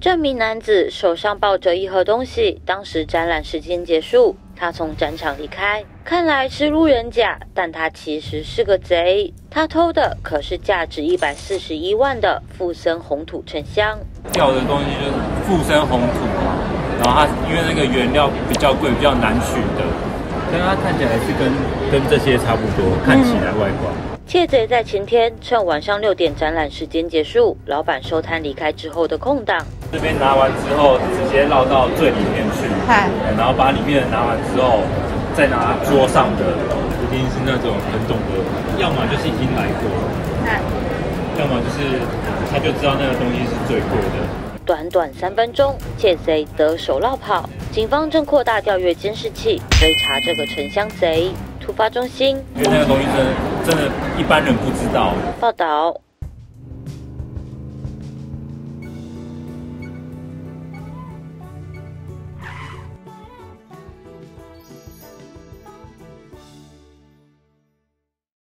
这名男子手上抱着一盒东西，当时展览时间结束，他从展场离开，看来是路人甲，但他其实是个贼。他偷的可是价值141万的附生红土沉香。 掉的东西就是附生红土，然后它因为那个原料比较贵，比较难取的，但它看起来是跟这些差不多，看起来外观。 窃贼在前天趁晚上6点展览时间结束，老板收摊离开之后的空档， 这边拿完之后，直接绕到最里面去，然后把里面的拿完之后，再拿桌上的，一定是那种很懂得，要么就是已经来过，要么就是他就知道那个东西是最贵的。 短短3分钟，窃贼得手绕跑，警方正扩大调阅监视器，追查这个沉香贼。突发中心， 因为那个东西真的一般人不知道。 报道。